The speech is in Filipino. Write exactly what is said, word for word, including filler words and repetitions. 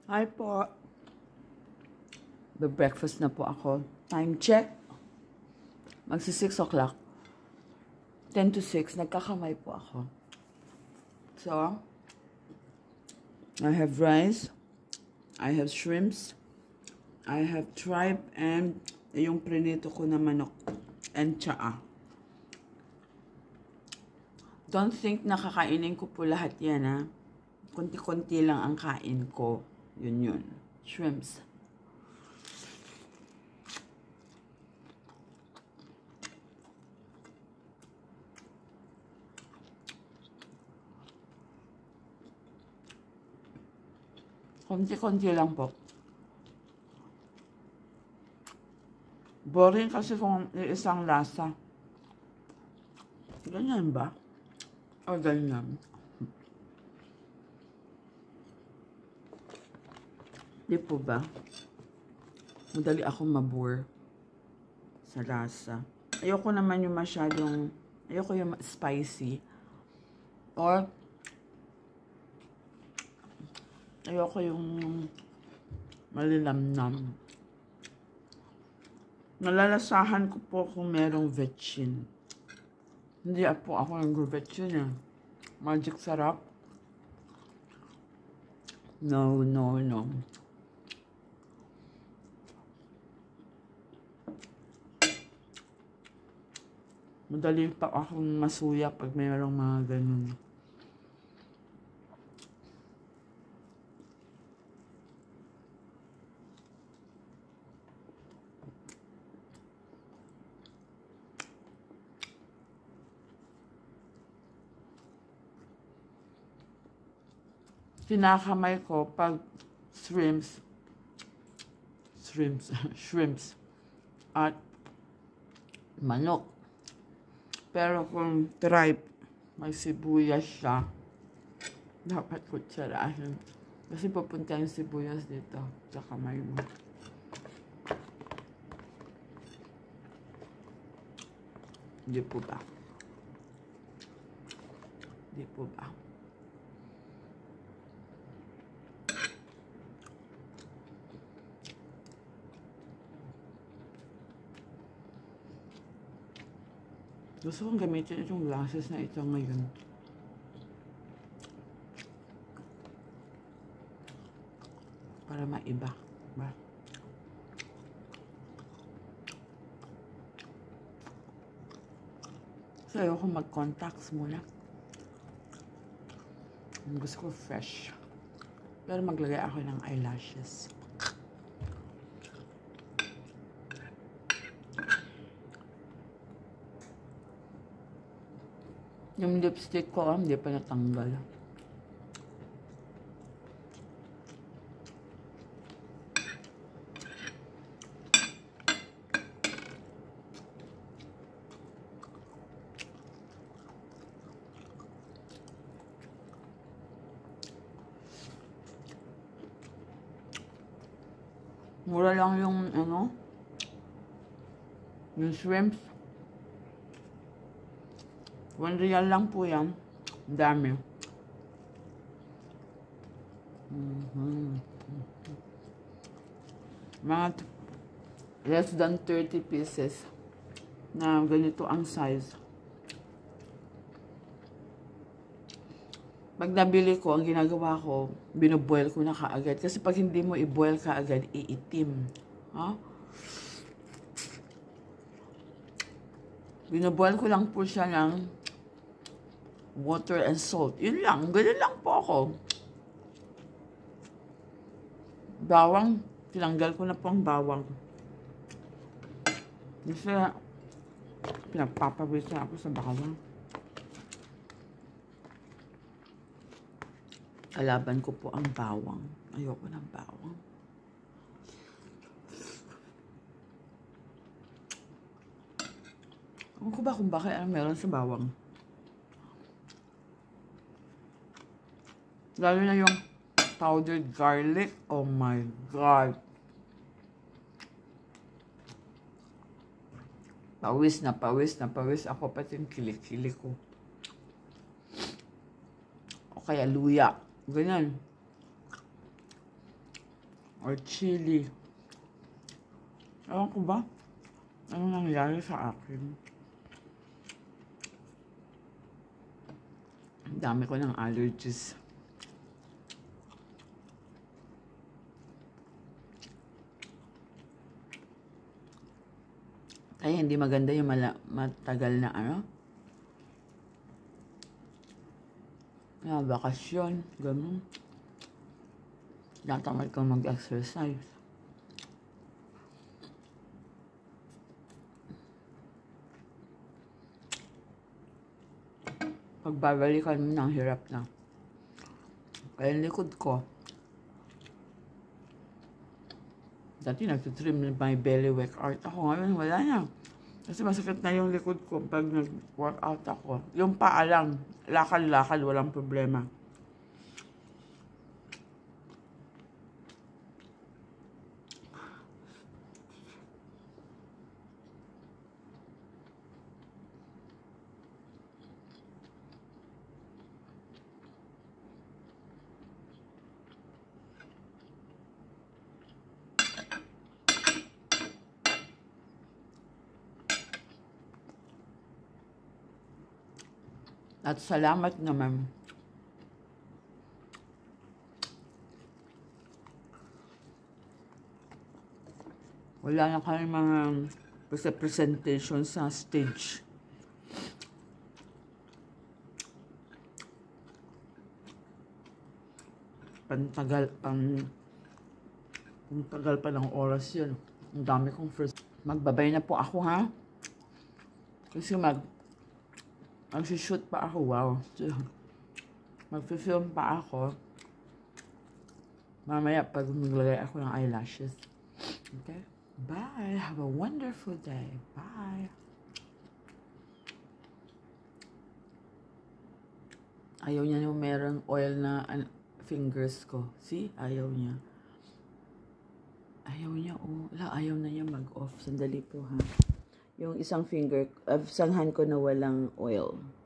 Hi po. Be-breakfast na po ako. Time check. Magsi six o'clock. ten to six. Nagkakamay po ako. So, I have rice. I have shrimps. I have tripe and yung prinito ko na manok and tsaa. Don't think na kakainin ko po lahat yan, ha. Kunti-kunti lang ang kain ko. Yun yun. Shrimps. Konti-konti lang po. Boring kasi kung isang lasa. Ganyan ba? O ganyan? Di po ba? Madali akong mabore sa lasa. Ayoko naman yung masyadong, ayoko yung spicy. Or, ayoko yung malilamnam. Nalalasahan ko po kung merong vetchin. Hindi po ako nag-vetchin eh. Magic sarap. No, no, no. Madali pa akong masuya pag mayroong mga ganun. Kinakamay ko pag shrimps, shrimps, shrimps, at manok. Pero kung tripe, may sibuyas siya, dapat kutsarahin. Kasi pupunta yung sibuyas dito sa kamay mo. Hindi po ba? Hindi po ba? Gusto kong gamitin itong glasses na ito ngayon. Para maiba. Ba? So, ayoko mag-contacts muna. Gusto ko fresh. Pero maglagay ako ng eyelashes. Yung lipstick ko, hindi pa natanggal. Mura lang yung, ano, yung shrimps. One real lang po yan. Dami. Mm-hmm. Mga less than thirty pieces na ganito ang size. Pag nabili ko, ang ginagawa ko, binoboil ko na kaagad. Kasi pag hindi mo i-boil kaagad, iitim. Ha? Binoboil ko lang po siya ng water and salt. Yun lang. Ganun lang po ako. Bawang. Tinanggal ko na po ang bawang. Kasi pinagpapawis na ako sa bawang. Kalaban ko po ang bawang. Ayoko ng bawang. Ewan ko ba kung bakit ang meron sa bawang. Lalo na yung powdered garlic. Oh my God. Pawis na pawis na pawis ako pati yung kilikili ko. O kaya luya. Ganyan. or chili. Ewan ko ba? Ano nangyari sa akin? Ang dami ko ng allergies. Ay, hindi maganda yung mala matagal na ano. Na bakasyon, ganun. Natamad kang mag-exercise. Pagbabalikan mo ng hirap na. Kaya yung likod ko. Dati nagtitrim my belly workout ako. Ngayon wala na. Kasi masakit na yung likod ko pag nag-workout ako. Yung paa lang, lakad-lakad, walang problema. At salamat naman. Wala na kami mga presentation sa stage. Pantagal, pang, pantagal pa ng oras yun. Ang dami kong first. Magbabay na po ako, ha? Kasi mag Mag-shoot pa ako, wow. Mag-film pa ako. Mamaya pag maglagay ako ng eyelashes. Okay? Bye. Have a wonderful day. Bye. Ayaw niya yung merong oil na uh, fingers ko. See? Ayaw niya. Ayaw niya, oh. Wala, ayaw na niya mag-off. Sandali po, ha? Yung isang finger, uh, isang hand ko na walang oil.